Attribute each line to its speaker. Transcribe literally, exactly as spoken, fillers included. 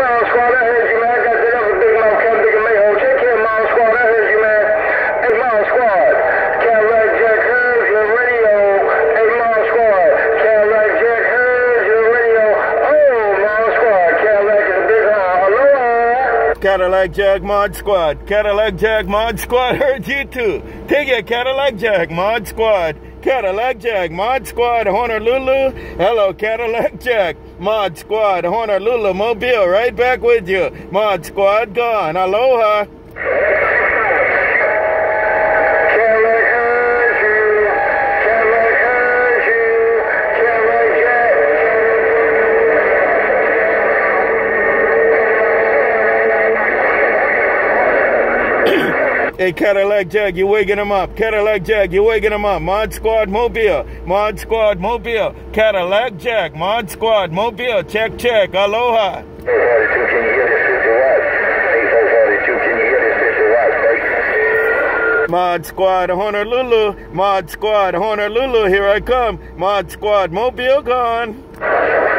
Speaker 1: Mod Squad, I heard you, man. I got that other big mouth, Captain Big Mayo. Take care, Mod Squad. I heard you, man. Hey, Mod Squad. Cadillac Jack heard your radio. Hey, Mod Squad. Cadillac Jack heard your radio. Oh, Mod Squad. Cadillac is a big high. Aloha.
Speaker 2: Cadillac Jack Mod Squad. Cadillac Jack Mod Squad heard you too. Take it, Cadillac Jack Mod Squad. Cadillac Jack Mod Squad Honolulu. Hello, Cadillac Jack Mod Squad Honolulu Mobile. Right back with you. Mod Squad gone. Aloha. Hey, Cadillac Jack, you waking him up. Cadillac Jack, you waking him up. Mod Squad Mobile. Mod Squad Mobile. Cadillac Jack. Mod Squad Mobile. Check, check. Aloha.
Speaker 1: eight forty-two, can you hear this? Mister Watts? eight forty-two, can you hear this? Mister Watts?
Speaker 2: Mod Squad Honolulu. Mod Squad Honolulu. Here I come. Mod Squad Mobile gone.